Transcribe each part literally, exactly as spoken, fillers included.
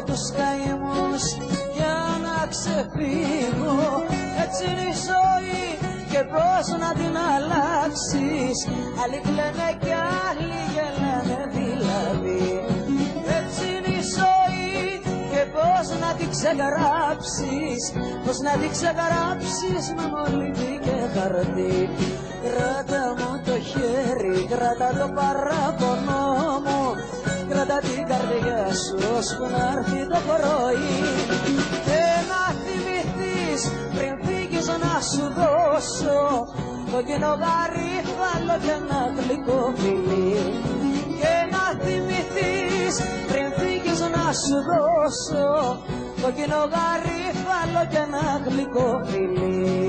τους καημούς για να ξεφύγω. Έτσι είναι η ζωή και πώς να την αλλάξεις. Άλλοι κλαίνε κι άλλοι γελάνε δηλαδή. Έτσι είναι η ζωή και πώς να την ξεγράψεις. Πώς να την ξεγράψεις με μολύβι και χαρτί. Κράτα μου το χέρι, κράτα το παράπονο μου. Κράτα την καρδιά σου ώσπου να έρθει το πρωί. Και να θυμηθείς πριν φύγεις να σου δώσω κόκκινο γαρίφαλο και ένα γλυκό φιλί. Και να θυμηθείς πριν φύγεις να σου δώσω κόκκινο γαρίφαλο και ένα γλυκό φιλί.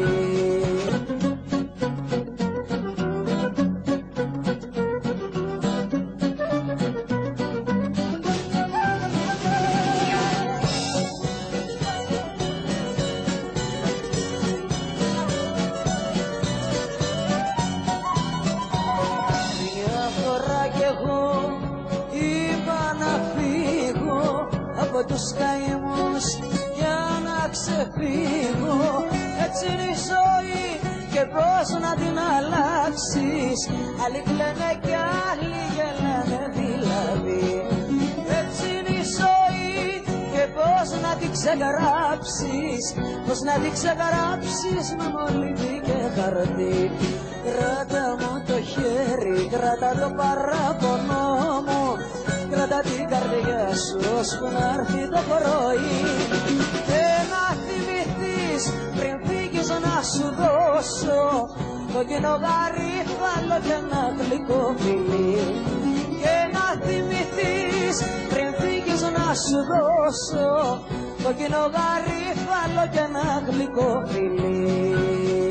Τους καημούς για να ξεφύγω. Έτσι είναι η ζωή και πώς να την αλλάξεις. Άλλοι κλαίνε κι άλλοι γελάνε δηλαδή. Έτσι είναι η ζωή και πώς να την ξεγράψεις. Πώς να την ξεγράψεις με μολύβι και χαρτί. Κράτα μου το χέρι, κράτα το παράπονο μου. Κράτα την καρδιά σου ώσπου να έρθει το πρωί. Και να θυμηθείς πριν φύγεις να σου δώσω κόκκινο γαρίφαλο και ένα γλυκό φιλί. Και να θυμηθείς πριν φύγεις να σου δώσω κόκκινο γαρίφαλο και ένα γλυκό φιλί.